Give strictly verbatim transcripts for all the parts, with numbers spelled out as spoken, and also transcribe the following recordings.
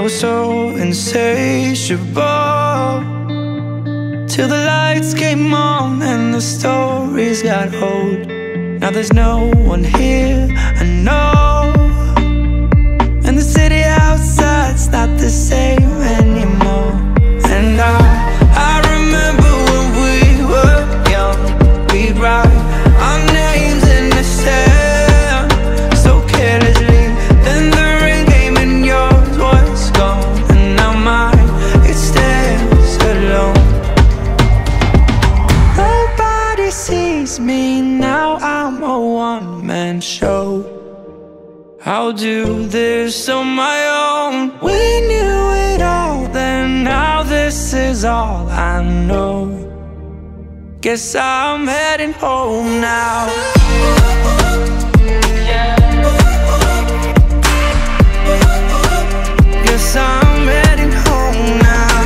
was so insatiable, till the lights came on and the stories got old. Now there's no one here, I know, and the city outside's not the same anymore. And I, I remember when we were young, we'd write our names in the sand so carelessly. Then the rain came and yours was gone, and now mine, it stands alone. Nobody sees me now, I'm a one-man show. I'll do this on my own. We knew it all then, now this is all I know. Guess I'm heading home now. Guess I'm heading home now.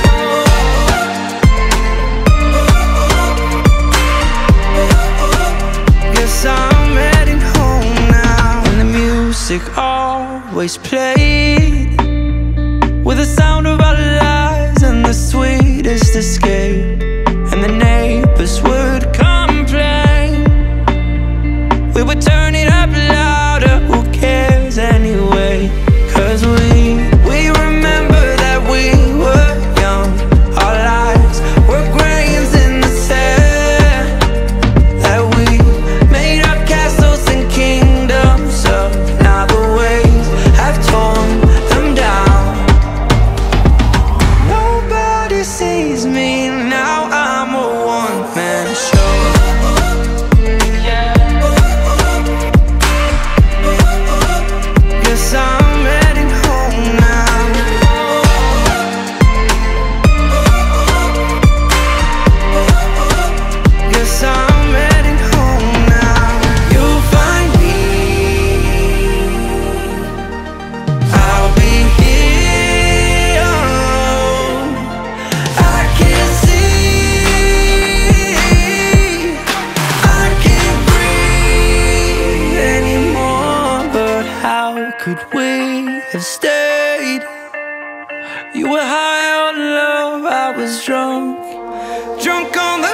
Guess I'm heading home now. And the music always played with the sound of our lives and the sweetest escape. And the neighbors would complain, we would turn it up louder, who cares anyway? Cause we, we remember that we were young, our lives were grains in the sand, that we made up castles and kingdoms up. Now the waves have torn them down. Nobody sees me now, I'm a one-man show. Guess I'm heading home now. Guess I'm heading home now. You'll find me, I'll be here. I can see, I can't breathe anymore. But how could we have stayed? You were high on love, I was drunk, drunk on the